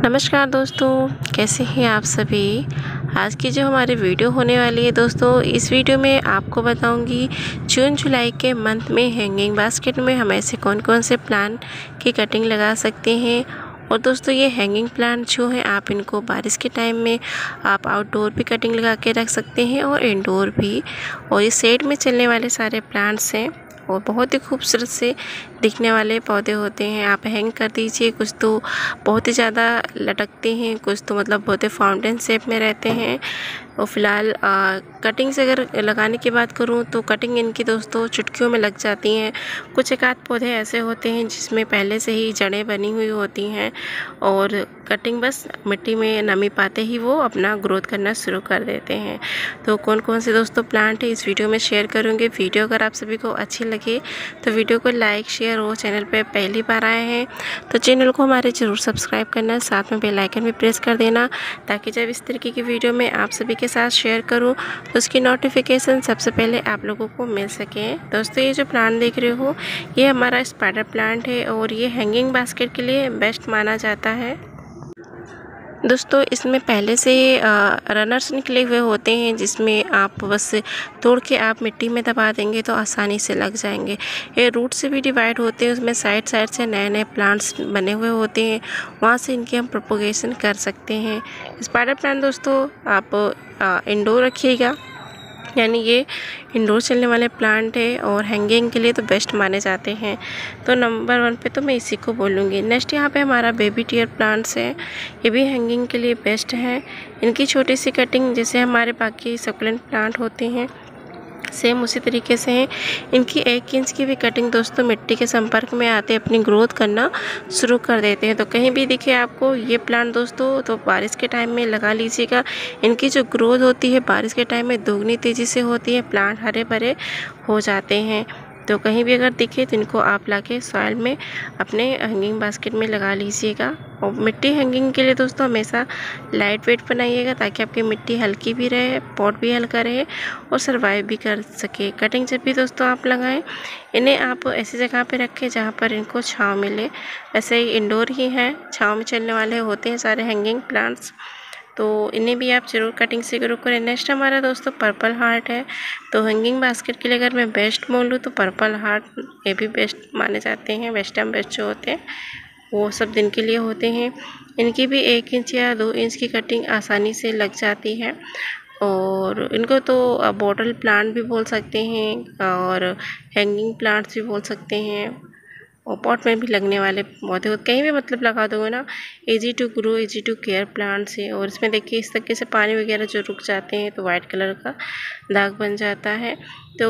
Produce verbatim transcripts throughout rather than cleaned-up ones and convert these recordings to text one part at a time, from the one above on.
नमस्कार दोस्तों, कैसे हैं आप सभी। आज की जो हमारी वीडियो होने वाली है दोस्तों, इस वीडियो में आपको बताऊंगी जून जुलाई के मंथ में हैंगिंग बास्केट में हम ऐसे कौन कौन से प्लांट की कटिंग लगा सकते हैं। और दोस्तों ये हैंगिंग प्लांट जो है आप इनको बारिश के टाइम में आप आउटडोर भी कटिंग लगा के रख सकते हैं और इंडोर भी। और ये शेड में चलने वाले सारे प्लांट्स हैं और बहुत ही खूबसूरत से दिखने वाले पौधे होते हैं। आप हैंग कर दीजिए, कुछ तो बहुत ही ज़्यादा लटकते हैं, कुछ तो मतलब बहुत ही फाउंटेन शेप में रहते हैं। और फिलहाल कटिंग से अगर लगाने की बात करूं तो कटिंग इनकी दोस्तों चुटकियों में लग जाती हैं। कुछ एक आध पौधे ऐसे होते हैं जिसमें पहले से ही जड़ें बनी हुई होती हैं और कटिंग बस मिट्टी में नमी पाते ही वो अपना ग्रोथ करना शुरू कर देते हैं। तो कौन कौन से दोस्तों प्लांट है इस वीडियो में शेयर करूँगी। वीडियो अगर आप सभी को अच्छी लगे तो वीडियो को लाइक शेयर और चैनल पर पहली बार आए हैं तो चैनल को हमारे ज़रूर सब्सक्राइब करना, साथ में बेल आइकन भी प्रेस कर देना ताकि जब इस तरीके की वीडियो में आप सभी के साथ शेयर करूं तो उसकी नोटिफिकेशन सबसे पहले आप लोगों को मिल सके। दोस्तों ये जो प्लांट देख रहे हो ये हमारा स्पाइडर प्लांट है और ये हैंगिंग बास्केट के लिए बेस्ट माना जाता है। दोस्तों इसमें पहले से रनर्स निकले हुए होते हैं जिसमें आप बस तोड़ के आप मिट्टी में दबा देंगे तो आसानी से लग जाएंगे। ये रूट से भी डिवाइड होते हैं, उसमें साइड साइड से नए नए प्लांट्स बने हुए होते हैं, वहाँ से इनकी हम प्रोपोगेशन कर सकते हैं। स्पाइडर प्लांट दोस्तों आप इंडोर रखिएगा, यानी ये इंडोर चलने वाले प्लांट है और हैंगिंग के लिए तो बेस्ट माने जाते हैं। तो नंबर वन पे तो मैं इसी को बोलूँगी। नेक्स्ट यहाँ पे हमारा बेबी टियर प्लांट्स है, ये भी हैंगिंग के लिए बेस्ट है। इनकी छोटी सी कटिंग जैसे हमारे बाकी सकुलेंट प्लांट होते हैं सेम उसी तरीके से हैं। इनकी एक इंच की भी कटिंग दोस्तों मिट्टी के संपर्क में आते अपनी ग्रोथ करना शुरू कर देते हैं। तो कहीं भी दिखे आपको ये प्लांट दोस्तों तो बारिश के टाइम में लगा लीजिएगा। इनकी जो ग्रोथ होती है बारिश के टाइम में दोगुनी तेज़ी से होती है, प्लांट हरे भरे हो जाते हैं। तो कहीं भी अगर दिखे तो इनको आप लाके सॉइल में अपने हैंगिंग बास्केट में लगा लीजिएगा। और मिट्टी हैंगिंग के लिए दोस्तों हमेशा लाइट वेट बनाइएगा ताकि आपकी मिट्टी हल्की भी रहे, पॉट भी हल्का रहे और सर्वाइव भी कर सके। कटिंग जब भी दोस्तों आप लगाएं इन्हें आप ऐसी जगह पे रखें जहाँ पर इनको छाँव मिले। ऐसे ही इंडोर ही हैं, छाँव में चलने वाले होते हैं सारे हैंगिंग प्लांट्स, तो इन्हें भी आप ज़रूर कटिंग से ग्रो करें। नेक्स्ट हमारा दोस्तों पर्पल हार्ट है। तो हैंगिंग बास्केट के लिए अगर मैं बेस्ट बोलूँ तो पर्पल हार्ट ये भी बेस्ट माने जाते हैं। बेस्ट एम बेस्ट जो होते हैं वो सब दिन के लिए होते हैं। इनकी भी एक इंच या दो इंच की कटिंग आसानी से लग जाती है और इनको तो बॉटल प्लांट भी बोल सकते हैं और हैंगिंग प्लांट्स भी बोल सकते हैं और पॉट में भी लगने वाले पौधे हो कहीं भी मतलब लगा दोगे ना। Easy to grow easy to care plants है और इसमें देखिए इस तरीके से पानी वगैरह जो रुक जाते हैं तो वाइट कलर का दाग बन जाता है। तो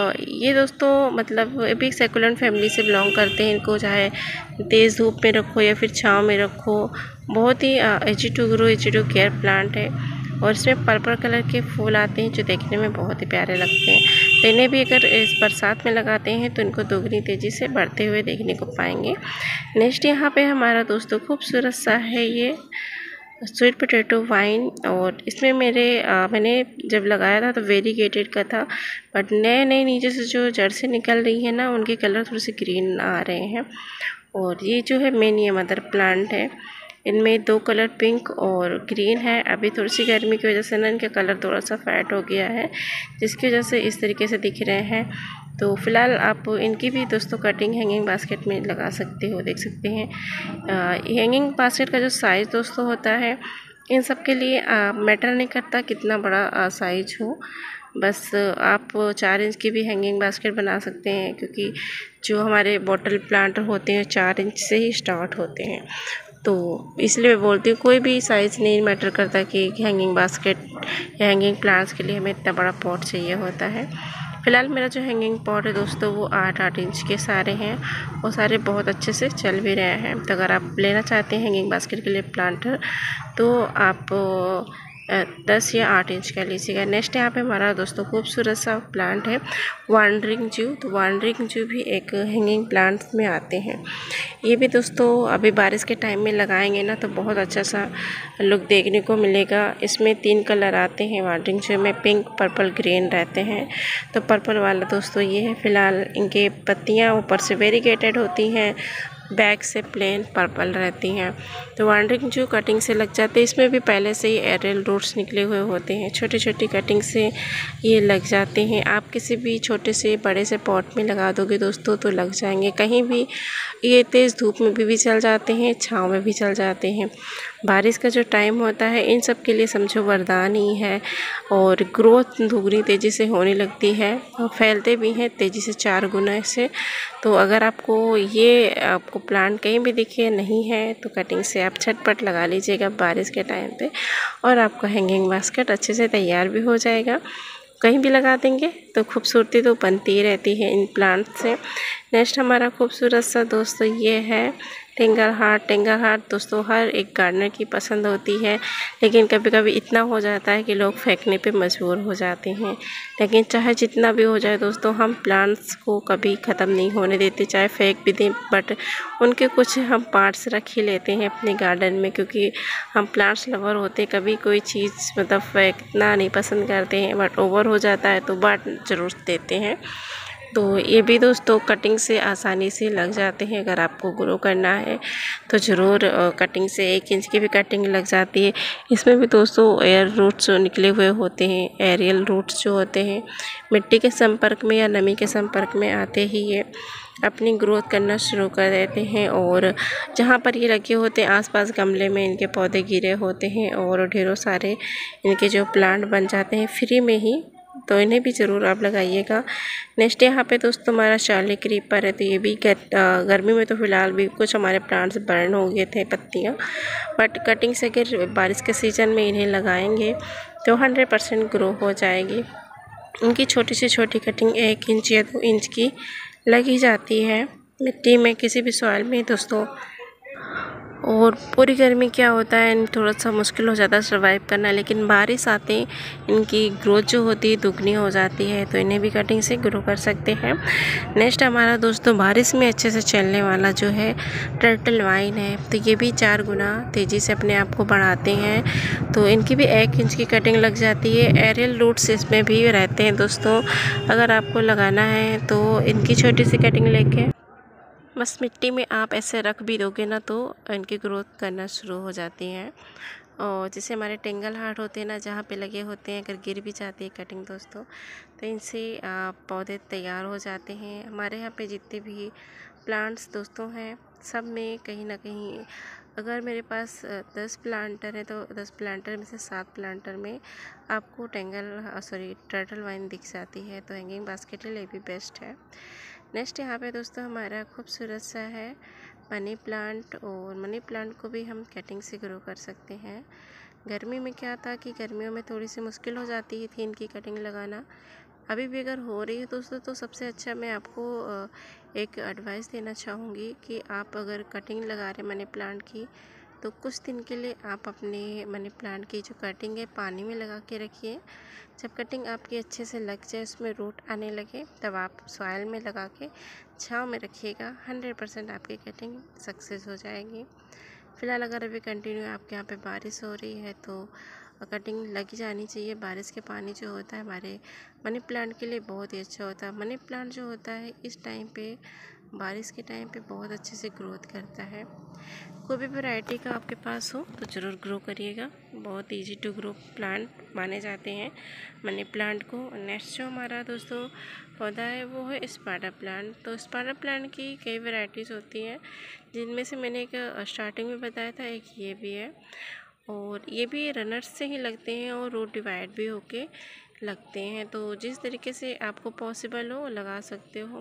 ये दोस्तों मतलब ये भी सेकुलेंट फैमिली से बिलोंग करते हैं। इनको चाहे तेज़ धूप में रखो या फिर छाँव में रखो, बहुत ही easy to grow easy to care plant है। और इसमें पर्पल कलर के फूल आते हैं जो देखने में बहुत ही प्यारे लगते हैं। तो इन्हें भी अगर इस बरसात में लगाते हैं तो इनको दोगुनी तेज़ी से बढ़ते हुए देखने को पाएंगे। नेक्स्ट यहाँ पे हमारा दोस्तों खूबसूरत सा है ये स्वीट पोटैटो वाइन और इसमें मेरे आ, मैंने जब लगाया था तो वेरीगेटेड का था, बट नए नए नीचे से जो जड़ से निकल रही है ना उनके कलर थोड़े से ग्रीन आ रहे हैं। और ये जो है मेन ये मदर प्लांट है, इनमें दो कलर पिंक और ग्रीन है। अभी थोड़ी सी गर्मी की वजह से ना इनका कलर थोड़ा सा फैट हो गया है जिसकी वजह से इस तरीके से दिख रहे हैं। तो फिलहाल आप इनकी भी दोस्तों कटिंग हैंगिंग बास्केट में लगा सकते हो, देख सकते हैं। हैंगिंग बास्केट का जो साइज़ दोस्तों होता है इन सब के लिए मैटर नहीं करता कितना बड़ा साइज हो, बस आप चार इंच की भी हैंगिंग बास्केट बना सकते हैं क्योंकि जो हमारे बॉटल प्लांट होते हैं चार इंच से ही स्टार्ट होते हैं। तो इसलिए मैं बोलती हूँ कोई भी साइज़ नहीं मैटर करता कि हैंगिंग बास्केट या हैंगिंग प्लांट्स के लिए हमें इतना बड़ा पॉट चाहिए होता है। फ़िलहाल मेरा जो हैंगिंग पॉट है दोस्तों वो आठ आठ इंच के सारे हैं और सारे बहुत अच्छे से चल भी रहे हैं। तो अगर आप लेना चाहते हैं हैंगिंग बास्केट के लिए प्लांटर तो आप दस या आठ इंच का लीजिएगा। नेक्स्ट यहाँ पे हमारा दोस्तों खूबसूरत सा प्लांट है वांडरिंग जू। तो वांडरिंग जू भी एक हैंगिंग प्लांट्स में आते हैं। ये भी दोस्तों अभी बारिश के टाइम में लगाएंगे ना तो बहुत अच्छा सा लुक देखने को मिलेगा। इसमें तीन कलर आते हैं वांडरिंग जू में, पिंक पर्पल ग्रीन रहते हैं। तो पर्पल वाला दोस्तों ये है। फ़िलहाल इनके पत्तियाँ ऊपर से वेरीगेटेड होती हैं बैक से प्लेन पर्पल रहती हैं। तो वाइंडिंग जो कटिंग से लग जाते हैं, इसमें भी पहले से ही एरियल रूट्स निकले हुए होते हैं। छोटी छोटी कटिंग से ये लग जाते हैं। आप किसी भी छोटे से बड़े से पॉट में लगा दोगे दोस्तों तो लग जाएंगे। कहीं भी ये तेज़ धूप में भी, भी चल जाते हैं, छाँव में भी चल जाते हैं। बारिश का जो टाइम होता है इन सब के लिए समझो वरदान ही है। और ग्रोथ दुगनी तेज़ी से होने लगती है और फैलते भी हैं तेज़ी से, चार गुना से। तो अगर आपको ये आपको प्लांट कहीं भी दिखे नहीं है तो कटिंग से आप झटपट लगा लीजिएगा बारिश के टाइम पे, और आपका हैंगिंग बास्केट अच्छे से तैयार भी हो जाएगा। कहीं भी लगा देंगे तो खूबसूरती तो बनती ही रहती है इन प्लांट से। नेक्स्ट हमारा खूबसूरत सा दोस्तों ये है टेंगल हार्ट। टेंगल हार्ट दोस्तों हर एक गार्डनर की पसंद होती है, लेकिन कभी कभी इतना हो जाता है कि लोग फेंकने पे मजबूर हो जाते हैं। लेकिन चाहे जितना भी हो जाए दोस्तों, हम प्लांट्स को कभी ख़त्म नहीं होने देते, चाहे फेंक भी दें, बट उनके कुछ हम पार्ट्स रख ही लेते हैं अपने गार्डन में, क्योंकि हम प्लांट्स लवर होते हैं। कभी कोई चीज़ मतलब फेंकना नहीं पसंद करते हैं, बट ओवर हो जाता है तो बांट जरूर देते हैं। तो ये भी दोस्तों कटिंग से आसानी से लग जाते हैं। अगर आपको ग्रो करना है तो ज़रूर कटिंग से एक इंच की भी कटिंग लग जाती है। इसमें भी दोस्तों एयर रूट्स निकले हुए होते हैं। एरियल रूट्स जो होते हैं मिट्टी के संपर्क में या नमी के संपर्क में आते ही ये अपनी ग्रोथ करना शुरू कर देते हैं। और जहाँ पर ये लगे होते हैं आसपास गमले में इनके पौधे गिरे होते हैं और ढेरों सारे इनके जो प्लांट बन जाते हैं फ्री में ही। तो इन्हें भी ज़रूर आप लगाइएगा। नेक्स्ट यहाँ पे दोस्तों हमारा चार्ली क्रीपर है। तो ये भी गर्मी में तो फ़िलहाल भी कुछ हमारे प्लांट्स बर्न हो गए थे पत्तियाँ, बट कटिंग से अगर बारिश के सीज़न में इन्हें लगाएंगे तो हंड्रेड परसेंट ग्रो हो जाएगी। उनकी छोटी से छोटी कटिंग एक इंच या दो इंच की लगी जाती है मिट्टी में, किसी भी सॉइल में दोस्तों। और पूरी गर्मी क्या होता है थोड़ा सा मुश्किल हो जाता है सर्वाइव करना, लेकिन बारिश आते इनकी ग्रोथ जो होती है दुगनी हो जाती है। तो इन्हें भी कटिंग से ग्रो कर सकते हैं। नेक्स्ट हमारा दोस्तों बारिश में अच्छे से चलने वाला जो है टर्टल वाइन है। तो ये भी चार गुना तेज़ी से अपने आप को बढ़ाते हैं। तो इनकी भी एक इंच की कटिंग लग जाती है। एरियल रूट्स इसमें भी रहते हैं दोस्तों। अगर आपको लगाना है तो इनकी छोटी सी कटिंग लेके बस मिट्टी में आप ऐसे रख भी दोगे ना तो इनकी ग्रोथ करना शुरू हो जाती हैं। और जैसे हमारे टेंगल हार्ट होते हैं ना, जहाँ पे लगे होते हैं, अगर गिर भी जाती है कटिंग दोस्तों तो इनसे पौधे तैयार हो जाते हैं। हमारे यहाँ पे जितने भी प्लांट्स दोस्तों हैं सब में कहीं ना कहीं, अगर मेरे पास दस प्लांटर है तो दस प्लांटर में से सात प्लांटर में आपको टेंगल सॉरी टर्टल वाइन दिख जाती है। तो हैंगिंग बास्केट के लिए भी बेस्ट है। नेक्स्ट यहाँ पे दोस्तों हमारा खूबसूरत सा है मनी प्लांट। और मनी प्लांट को भी हम कटिंग से ग्रो कर सकते हैं। गर्मी में क्या था कि गर्मियों में थोड़ी सी मुश्किल हो जाती थी इनकी कटिंग लगाना। अभी भी अगर हो रही है दोस्तों तो सबसे अच्छा मैं आपको एक एडवाइस देना चाहूँगी कि आप अगर कटिंग लगा रहे मनी प्लांट की तो कुछ दिन के लिए आप अपने मनी प्लांट की जो कटिंग है पानी में लगा के रखिए। जब कटिंग आपकी अच्छे से लग जाए, उसमें रूट आने लगे, तब आप सॉइल में लगा के छाँव में रखिएगा। हंड्रेड परसेंट आपकी कटिंग सक्सेस हो जाएगी। फ़िलहाल अगर अभी कंटिन्यू आपके यहाँ पे बारिश हो रही है तो कटिंग लगी जानी चाहिए। बारिश के पानी जो होता है हमारे मनी प्लांट के लिए बहुत ही अच्छा होता है। मनी प्लांट जो होता है इस टाइम पे बारिश के टाइम पे बहुत अच्छे से ग्रोथ करता है। कोई भी वैरायटी का आपके पास हो तो ज़रूर ग्रो करिएगा। बहुत इजी टू ग्रो प्लांट माने जाते हैं मनी प्लांट को। नेक्स्ट जो हमारा दोस्तों पौधा है वो है स्पाइडर प्लांट। तो स्पाइडर प्लांट की कई वैरायटीज़ होती हैं, जिनमें से मैंने एक स्टार्टिंग में बताया था, एक ये भी है। और ये भी रनर्स से ही लगते हैं और रूट डिवाइड भी होके लगते हैं। तो जिस तरीके से आपको पॉसिबल हो लगा सकते हो।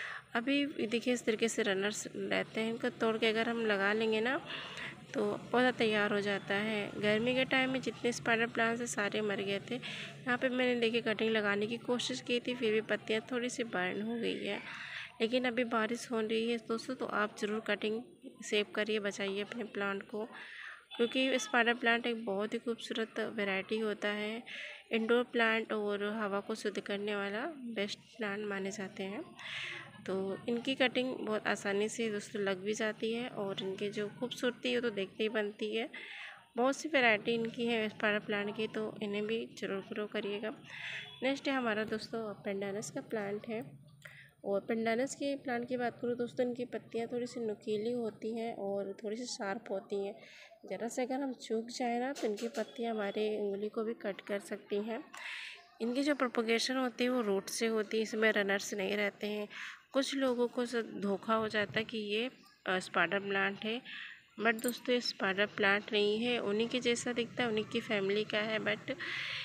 अभी देखिए इस तरीके से रनर्स रहते हैं, इनको तोड़ के अगर हम लगा लेंगे ना तो पौधा तैयार हो जाता है। गर्मी के टाइम में जितने स्पाइडर प्लांट्स हैं सारे मर गए थे। यहाँ पे मैंने देखिए कटिंग लगाने की कोशिश की थी, फिर भी पत्तियाँ थोड़ी सी बर्न हो गई है। लेकिन अभी बारिश हो रही है दोस्तों तो आप ज़रूर कटिंग सेव करिए, बचाइए अपने प्लांट को, क्योंकि स्पाइडर प्लांट एक बहुत ही खूबसूरत वैरायटी होता है। इंडोर प्लांट और हवा को शुद्ध करने वाला बेस्ट प्लांट माने जाते हैं। तो इनकी कटिंग बहुत आसानी से दोस्तों लग भी जाती है और इनकी जो खूबसूरती है तो देखते ही बनती है। बहुत सी वैरायटी इनकी है स्पाइडर प्लांट की, तो इन्हें भी ज़रूर ग्रो करिएगा। नेक्स्ट है हमारा दोस्तों पेंडानस का प्लांट है। और पेंडानस के प्लांट की बात करूँ दोस्तों, इनकी पत्तियाँ थोड़ी सी नुकीली होती हैं और थोड़ी सी शार्प होती हैं। ज़रा से अगर हम चूक जाए ना तो इनकी पत्तियाँ हमारे उंगली को भी कट कर सकती हैं। इनकी जो प्रोपगेशन होती है वो रूट से होती है, इसमें रनर्स नहीं रहते हैं। कुछ लोगों को धोखा हो जाता है कि ये स्पाइडर प्लांट है, बट दोस्तों ये स्पाइडर प्लांट नहीं है। उन्हीं के जैसा दिखता है, उन्हीं की फैमिली का है, बट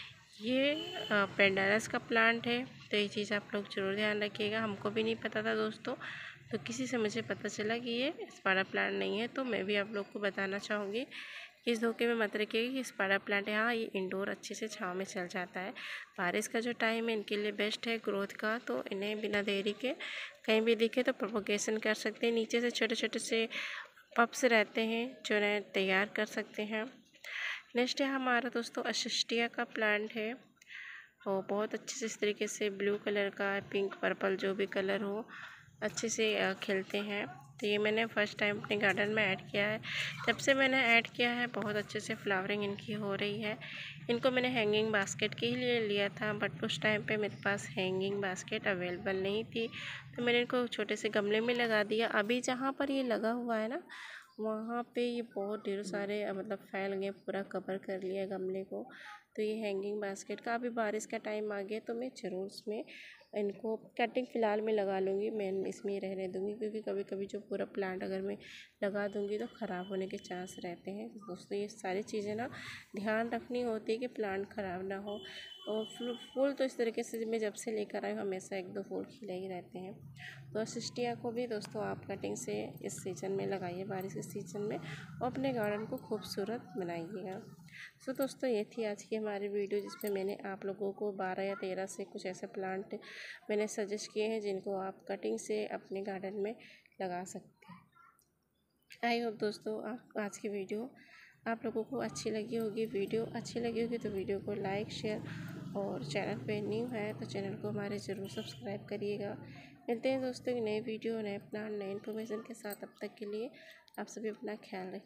ये पेंडानस का प्लांट है। तो ये चीज़ आप लोग ज़रूर ध्यान रखिएगा। हमको भी नहीं पता था दोस्तों, तो किसी से मुझे पता चला कि ये स्पाइडर प्लांट नहीं है, तो मैं भी आप लोग को बताना चाहूँगी। इस धोखे में मत रखिएगा कि स्पाइडर प्लांट है। हाँ, ये इंडोर अच्छे से छाँव में चल जाता है। बारिश का जो टाइम है इनके लिए बेस्ट है ग्रोथ का, तो इन्हें बिना देरी के कहीं भी दिखे तो प्रोपगेशन कर सकते हैं। नीचे से छोटे छोटे से पप्स रहते हैं जो इन्हें तैयार कर सकते हैं। नेक्स्ट है हमारा दोस्तों असिस्टिया का प्लांट है, और बहुत अच्छे से इस तरीके से ब्लू कलर का, पिंक पर्पल जो भी कलर हो, अच्छे से खिलते हैं। तो ये मैंने फ़र्स्ट टाइम अपने गार्डन में ऐड किया है। जब से मैंने ऐड किया है बहुत अच्छे से फ्लावरिंग इनकी हो रही है। इनको मैंने हैंगिंग बास्केट के लिए लिया था, बट उस टाइम पे मेरे पास हैंगिंग बास्केट अवेलेबल नहीं थी, तो मैंने इनको छोटे से गमले में लगा दिया। अभी जहाँ पर ये लगा हुआ है ना, वहाँ पे ये बहुत ढेर सारे मतलब फैल गए, पूरा कवर कर लिया गमले को। तो ये हैंगिंग बास्केट का, अभी बारिश का टाइम आ गया तो मैं ज़रूर इसमें इनको कटिंग फ़िलहाल में लगा लूँगी, मैं इसमें ही रहने दूँगी, क्योंकि कभी कभी जो पूरा प्लांट अगर मैं लगा दूँगी तो ख़राब होने के चांस रहते हैं। तो दोस्तों ये सारी चीज़ें ना ध्यान रखनी होती है कि प्लांट ख़राब ना हो। और फूल फूल तो इस तरीके से मैं जब से लेकर आई हूँ हमेशा एक दो फूल खिले ही रहते हैं। तो असिस्टिया को भी दोस्तों आप कटिंग से इस सीज़न में लगाइए, बारिश के सीज़न में, और अपने गार्डन को खूबसूरत बनाइएगा। सो दोस्तों ये थी आज की हमारी वीडियो, जिसमें मैंने आप लोगों को बारह या तेरह से कुछ ऐसे प्लांट मैंने सजेस्ट किए हैं जिनको आप कटिंग से अपने गार्डन में लगा सकते हैं। आई होप दोस्तों आप आज की वीडियो आप लोगों को अच्छी लगी होगी। वीडियो अच्छी लगी होगी तो वीडियो को लाइक शेयर, और चैनल पे न्यू है तो चैनल को हमारे ज़रूर सब्सक्राइब करिएगा। मिलते हैं दोस्तों नए वीडियो, नए प्लान, नए इन्फॉर्मेशन के साथ। अब तक के लिए आप सभी अपना ख्याल रखिए।